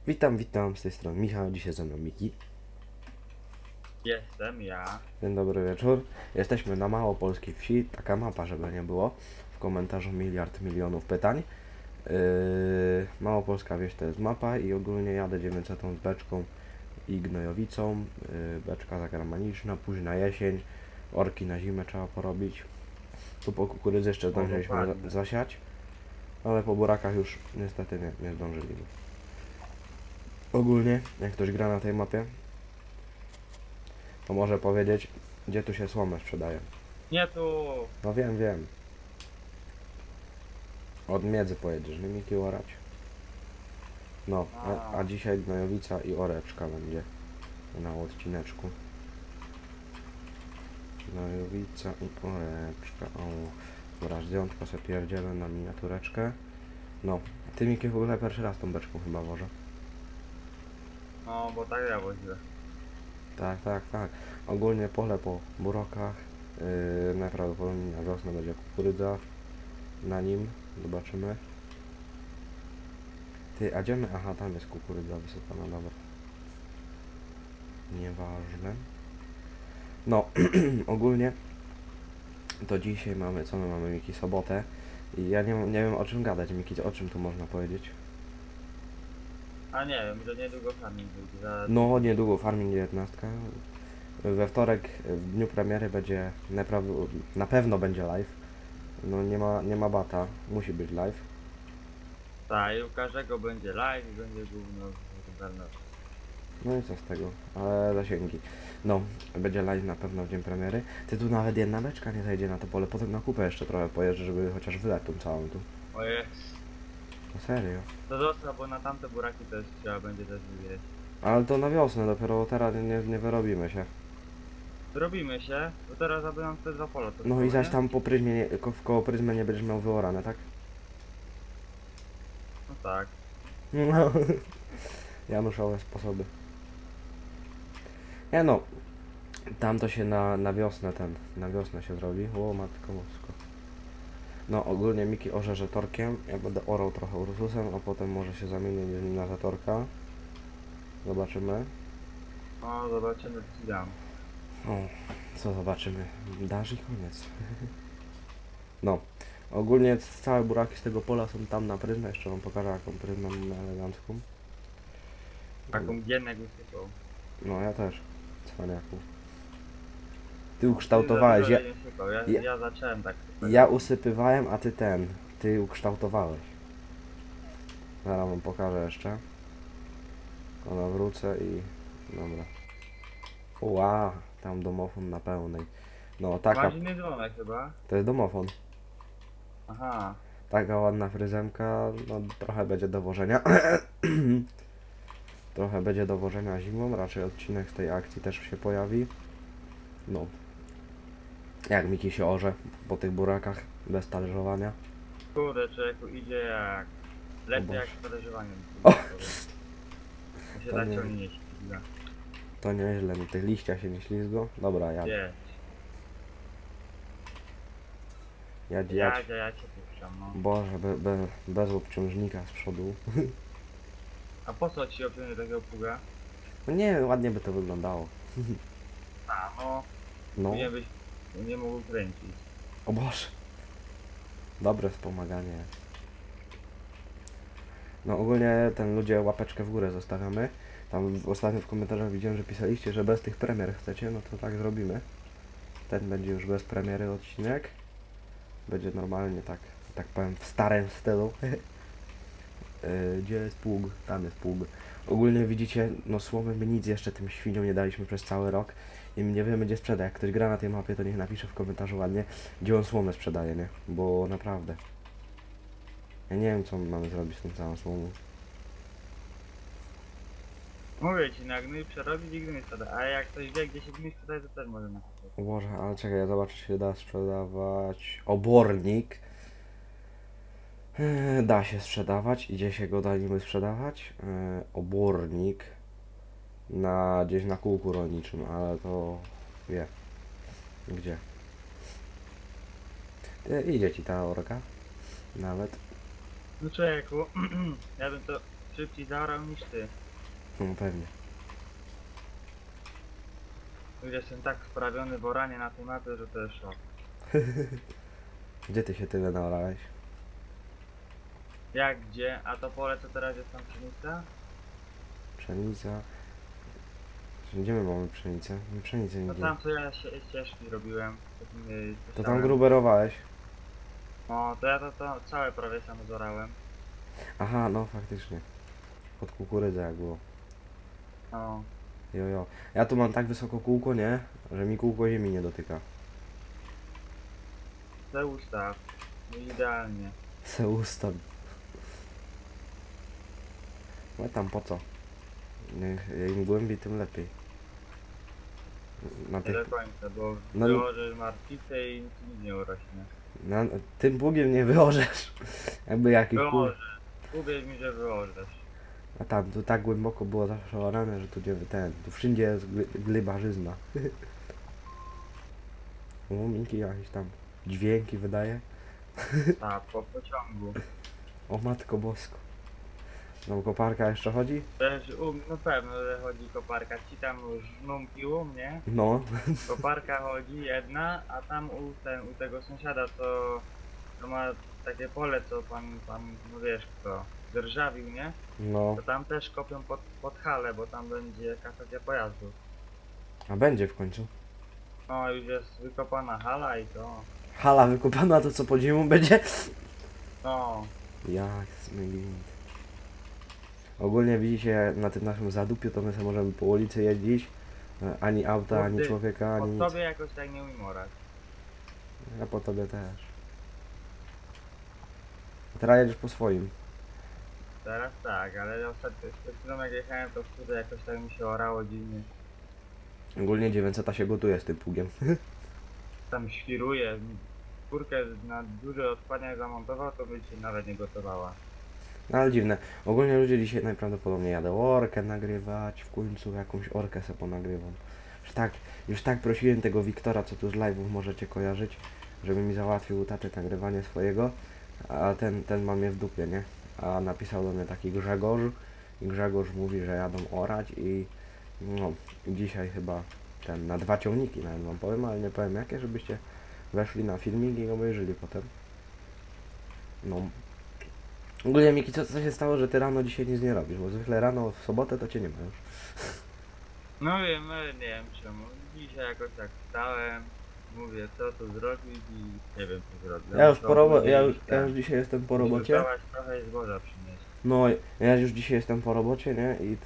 Witam, z tej strony Michał, dzisiaj ze mną Miki. Jestem ja. Dzień dobry wieczór. Jesteśmy na małopolskiej wsi, taka mapa, żeby nie było. W komentarzu miliard milionów pytań. Małopolska wieś to jest mapa i ogólnie jadę 900 z beczką i gnojowicą. Beczka zagraniczna, późna jesień, orki na zimę trzeba porobić. Tu po kukurydzy jeszcze zdążyliśmy dokładnie. zasiać, ale po burakach już niestety nie zdążyliśmy. Ogólnie, jak ktoś gra na tej mapie, to może powiedzieć, gdzie tu się słomę sprzedaje. Nie tu. No wiem. Od miedzy pojedziesz, nie Miki, orać. No, a dzisiaj gnojowica i oreczka będzie na odcineczku. Gnojowica i oreczka. O, dobra, zdjątko sobie pierdzielę na miniatureczkę. No, ty Miki w ogóle pierwszy raz tą beczką chyba wożę. No, bo tak ja woziłem. Tak. Ogólnie pole po burokach. Najprawdopodobniej na wiosnę będzie kukurydza na nim. Zobaczymy. Ty, a gdzie my? Aha, tam jest kukurydza wysypana, dobra. Nieważne. No, ogólnie to dzisiaj mamy, co my mamy, Miki, sobotę. I ja nie wiem o czym gadać, Miki, o czym tu można powiedzieć. A nie wiem, że niedługo farming wyjdzie. Za... No, niedługo Farming 19. We wtorek, w dniu premiery będzie, na pewno będzie live. No nie ma bata, musi być live. Tak, i u każdego będzie live i będzie gówno w internet. No i co z tego, ale zasięgi. No, będzie live na pewno w dzień premiery. Ty tu nawet jedna beczka nie zajdzie na to pole, potem na kupę jeszcze trochę pojeżdżę, żeby chociaż wyleć tą całą tu. Oje, No serio. to zostaw, bo na tamte buraki też trzeba będzie też wywieźć. Ale to na wiosnę dopiero, teraz nie wyrobimy się. Zrobimy się, bo teraz aby nam te dwa pola to No i było, zaś nie? tam po pryzmie, koło pryzmy nie będziesz miał wyorane, tak? No tak. No. Januszowe sposoby. Nie no, tam to się na wiosnę na wiosnę się zrobi. O matko bosko. No ogólnie Miki orze żetorkiem, ja będę orał trochę Ursusem, a potem może się zamienić z nim na żetorka. Zobaczymy. No, zobaczymy co ci dam. O, co zobaczymy? Dasz i koniec. No, ogólnie całe buraki z tego pola są tam na pryzmę, jeszcze wam pokażę jaką pryzmę mam elegancką. Taką gienek wysypał. No ja też, cwaniaku. Ty ukształtowałeś, Ja zacząłem tak. ja usypywałem, a ty ukształtowałeś. Zaraz wam pokażę jeszcze. Ona wrócę i... dobra. Ła, tam domofon na pełnej. No taka, Masz inny dzwonek chyba? to jest domofon. Aha. Taka ładna fryzemka, no trochę będzie dowożenia. Trochę będzie dowożenia zimą, raczej odcinek z tej akcji też się pojawi. No. Jak Miki się orze po tych burakach, bez talerzowania. Kurde, człowieku idzie jak... Lepiej Boże. jak z talerzowaniem. O! To się To tak nie. ciągnie ślizga. To nieźle, mi tych liścia się nie ślizgo. Dobra, Gdzie? jadź. Ja cię puszczam, no. Boże, bez obciążnika z przodu. A po co ci obciążenie takiego pługa? No nie, ładnie by to wyglądało. A, no. No, Nie mógł kręcić. o Boże. Dobre wspomaganie. No ogólnie ludzie łapeczkę w górę zostawiamy. Tam ostatnio w komentarzach widziałem, że pisaliście, że bez tych premier chcecie, no to tak zrobimy. Ten będzie już bez premiery odcinek. Będzie normalnie tak powiem w starym stylu. Gdzie jest pług? Tam jest pług. Ogólnie widzicie, no słowem my nic jeszcze tym świniom nie daliśmy przez cały rok i my nie wiemy gdzie sprzeda. Jak ktoś gra na tej mapie, to niech napisze w komentarzu ładnie, gdzie on słomę sprzedaje, nie? Bo naprawdę. Ja nie wiem co my mamy zrobić z tą całą słomą. Mówię ci, na gnój przerobić i gnój sprzeda. A jak ktoś wie gdzie się gnój sprzedaje, to też może napisać. O Boże, ale czekaj, ja zobaczę czy się da sprzedawać. Obornik. Da się sprzedawać. Gdzie się go daliśmy sprzedawać? Obornik. Gdzieś na kółku rolniczym, ale to wie. Gdzie? Idzie ci ta orka? Nawet. No człowieku, ja bym to szybciej zaorał niż ty. No pewnie. Już jestem tak wprawiony w oranie na tej mapie, że to jest szok. Gdzie ty się tyle naorałeś? Jak gdzie? A to pole co teraz jest tam pszenica? Pszenica. Gdzie my mamy pszenicę? My pszenicy No nigdzie. tam co ja ścieżki robiłem. To tam gruberowałeś. No to ja to całe prawie sam zorałem. Aha, no faktycznie. Pod kukurydzę jak było. No. Jo. Ja tu mam tak wysoko kółko, nie? Że mi kółko ziemi nie dotyka. Te ustaw. No idealnie. Se ustaw. No tam po co? Im głębiej, tym lepiej. Na Nie tych, do końca, bo No- wyłożysz martwicę i nic nie urośnie. tym pługiem nie wyorzesz. Jakby jakiś pług. Wyłożę. Uwierz mi, że wyłożysz. A tam tu tak głęboko było zawsze orane, że tu nie tu wszędzie jest glybarzyzna. O, Miki jakieś tam dźwięki wydaje. Tak, po pociągu. O matko bosko. No koparka jeszcze chodzi? Też no pewno, że chodzi koparka. Ci tam żną piłą, nie? No. Koparka chodzi jedna, a tam u tego sąsiada to ma takie pole, co pan no wiesz kto, dzierżawił, nie? No. To tam też kopią pod halę, bo tam będzie kasacja pojazdów. A będzie w końcu. No już jest wykopana hala i to. Hala wykopana, to co po ziemu będzie? No, Jak smygint. Ogólnie widzicie, na tym naszym zadupiu to my sobie możemy po ulicy jeździć. Ani auta, ani Kurde, człowieka, ani od nic. tobie jakoś tak nie umiem orać. Ja po tobie też. A teraz jedziesz po swoim. Teraz tak, ale ostatnio przed chwilą jak jechałem to wtedy jakoś tak mi się orało dziwnie. Ogólnie 900 się gotuje z tym pługiem. Tam świruje. Kurkę na duże odpadnie zamontował, to by się nawet nie gotowała. No ale dziwne. Ogólnie ludzie dzisiaj najprawdopodobniej jadą orkę nagrywać. W końcu jakąś orkę se ponagrywam. Już tak prosiłem tego Wiktora, co tu z live'ów możecie kojarzyć, żeby mi załatwił tatę nagrywanie swojego. A ten ma mnie w dupie, nie? A napisał do mnie taki Grzegorz. I Grzegorz mówi, że jadą orać i no dzisiaj chyba na 2 ciągniki nawet wam powiem, ale nie powiem jakie, żebyście weszli na filmik i obejrzyli potem. No. Ogólnie Miki, co się stało, że ty rano dzisiaj nic nie robisz? Bo zwykle rano w sobotę to cię nie ma już. No wiem, ale nie wiem czemu. Dzisiaj jakoś tak wstałem, mówię co tu zrobić i nie wiem co zrobić. Ja już dzisiaj jestem po robocie. Trochę zboża przynieść. No, ja już dzisiaj jestem po robocie, nie? I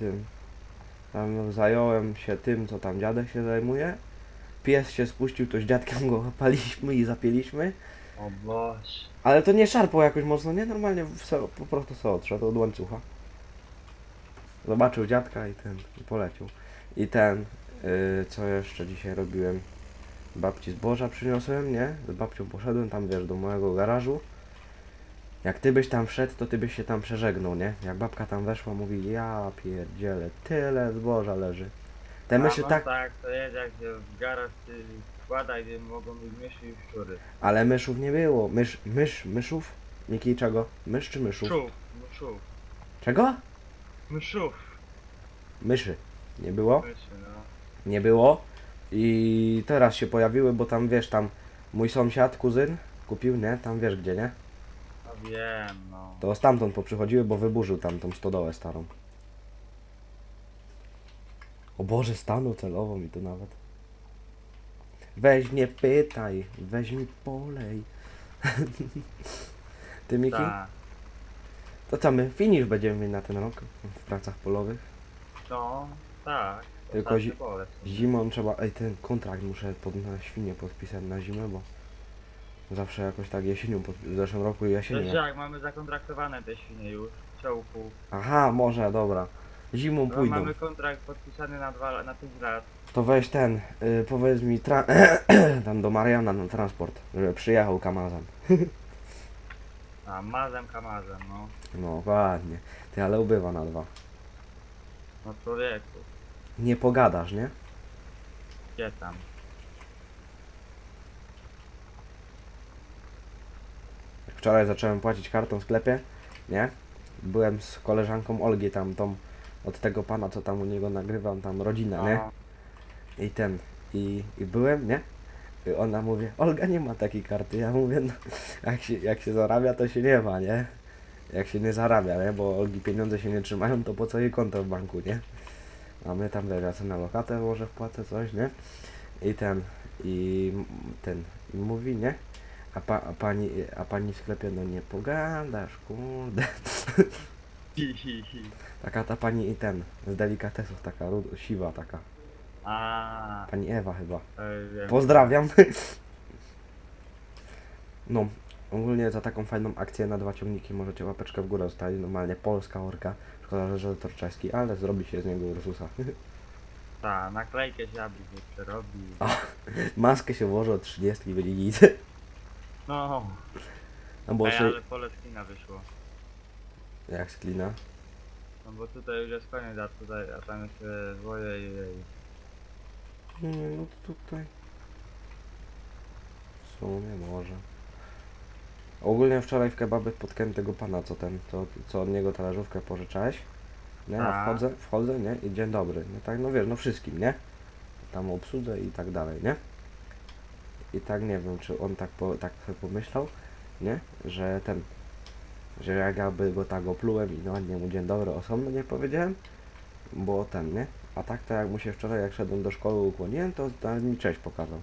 tam zająłem się tym, co tam dziadek się zajmuje. Pies się spuścił, to z dziadkiem go łapaliśmy i zapieliśmy. O Boż. Ale to nie szarpał jakoś mocno, nie? Normalnie po prostu se odszedł od łańcucha. Zobaczył dziadka i poleciał. I co jeszcze dzisiaj robiłem? Babci zboża przyniosłem, nie? Z babcią poszedłem tam, wiesz, do mojego garażu. Jak ty byś tam wszedł, to ty byś się tam przeżegnął, nie? Jak babka tam weszła, mówi, ja pierdzielę, tyle zboża leży. Te myszy no tak, tak, to jest jak się w garaż wkłada, gdzie mogą być myszy i szczury. ale myszów nie było. Myszów? Miki, czego? Mysz czy myszów? Myszów. Czego? Myszów. Myszy. Nie było? Myszy, no. Nie było. I teraz się pojawiły, bo tam, wiesz, tam mój sąsiad, kuzyn kupił, nie? Tam wiesz gdzie, nie? No wiem, no. To stamtąd poprzychodziły, bo wyburzył tam tą stodołę starą. O Boże, stanął celowo mi tu nawet. Weź nie pytaj, weź mi polej. Ty Miki? Tak. To co my? Finish będziemy mieć na ten rok w pracach polowych. No, tak. Tylko Ostatnie pole. Zimą trzeba... Ej, ten kontrakt muszę na świnie podpisać na zimę, bo zawsze jakoś tak jesienią, w zeszłym roku jesienią. Wiesz jak, mamy zakontraktowane te świnie już, w ciołku. Aha, może, dobra. Zimą No, pójdą. mamy kontrakt podpisany na 5 lat. To weź powiedz mi tam do Mariana na transport, żeby przyjechał kamazem. A, mazem kamazem, no. No, ładnie. Ty, ale ubywa na 2. No człowieku, Nie pogadasz, nie? gdzie tam? Wczoraj zacząłem płacić kartą w sklepie, nie? byłem z koleżanką Olgi tam, tą, od tego pana, co tam u niego nagrywam, tam rodzina, nie? No. I ten, i byłem, nie? I ona mówi, Olga nie ma takiej karty. Ja mówię, no, jak się zarabia, to się nie ma, nie? Jak się nie zarabia, nie? Bo Olgi pieniądze się nie trzymają, to po co jej konto w banku, nie? A my tam, wiesz, ja sobie na lokatę może wpłacę coś, nie? I ten, i ten, i mówi, nie? A pani w sklepie, no nie pogadasz, kurde. Taka ta pani i ten, z delikatesów, taka siwa taka. A, Pani Ewa chyba. wiem. Pozdrawiam. No, ogólnie za taką fajną akcję na 2 ciągniki możecie łapeczkę w górę zostawić. Normalnie polska orka. Szkoda, że to czeski, ale zrobi się z niego Ursusa. Ta, naklejkę się aby się przerobi. Maskę się włoży od 30 będzie nic. No, No bo ej, jeszcze... ale pole skina wyszło. Jak sklina? No bo tutaj już jest koniec, a tam jeszcze dwoje i... Nie, no to tutaj... W sumie może. Ogólnie wczoraj w kebabie spotkałem tego pana, co od niego talerzówkę pożyczałeś. Nie, a Tak. wchodzę, nie, i dzień dobry. No tak, no wiesz, no wszystkim, nie? Tam obsłudze i tak dalej, nie? I tak nie wiem, czy on tak sobie pomyślał, nie? Że jak ja by go tak oplułem i ładnie mu dzień dobry osobno nie powiedziałem, bo ten, nie? A tak to jak mu się wczoraj, jak szedłem do szkoły ukłoniłem, to nawet mi cześć pokazał.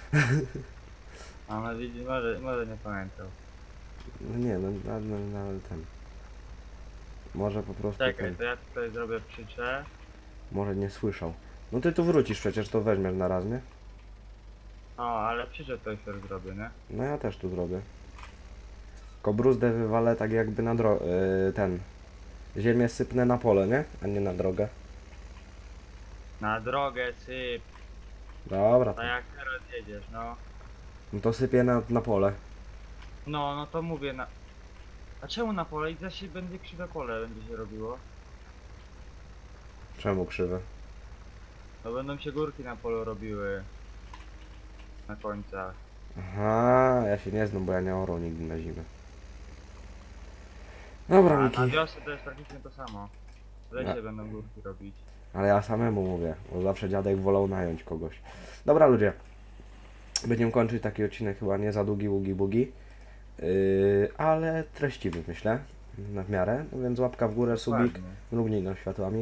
A no widzi, może nie pamiętał. No nie, no ale ten. Może po prostu Czekaj, ten, to ja tutaj zrobię przyczę. może nie słyszał. No ty tu wrócisz przecież, to weźmiesz na raz, nie? O, ale przyczę to już zrobię, nie? No ja też tu zrobię. Tylko bruzdę wywalę tak jakby na ten. Ziemię sypnę na pole, nie? A nie na drogę. Na drogę syp, Dobra, a jak teraz jedziesz, no. no to sypię na pole. No to mówię na... A czemu na pole? I zaś będzie krzywe pole będzie się robiło. Czemu krzywe? No będą się górki na polu robiły. Na końcach. Aha, ja się nie znam, bo ja nie orał nigdy na zimę. Dobra, A Miki. na wiosnę to jest praktycznie to samo. W lesie będą górki robić. Ale ja samemu mówię, bo zawsze dziadek wolał nająć kogoś. Dobra ludzie, będziemy kończyć taki odcinek chyba nie za długi, ługi, bugi. Ale treściwy myślę, na w miarę. No więc łapka w górę, subik, Ładnie. mrugnij nam światłami.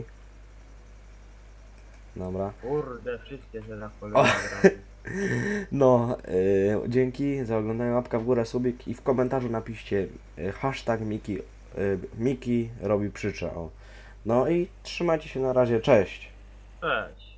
Dobra. Kurde, wszystkie się na polu O. nagrały. No, dzięki za oglądanie, łapka w górę, subik i w komentarzu napiszcie hashtag Miki robi przyczę. O. No i trzymajcie się na razie, cześć! Cześć.